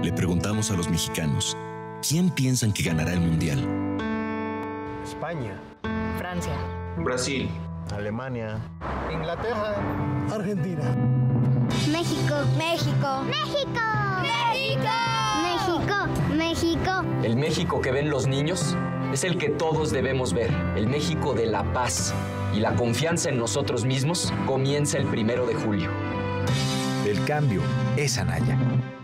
Le preguntamos a los mexicanos, ¿quién piensan que ganará el Mundial? España. Francia. Brasil. Alemania. Inglaterra. Argentina. México. México. México. México. México. México. El México que ven los niños es el que todos debemos ver. El México de la paz. Y la confianza en nosotros mismos comienza el 1 de julio. El cambio es Anaya.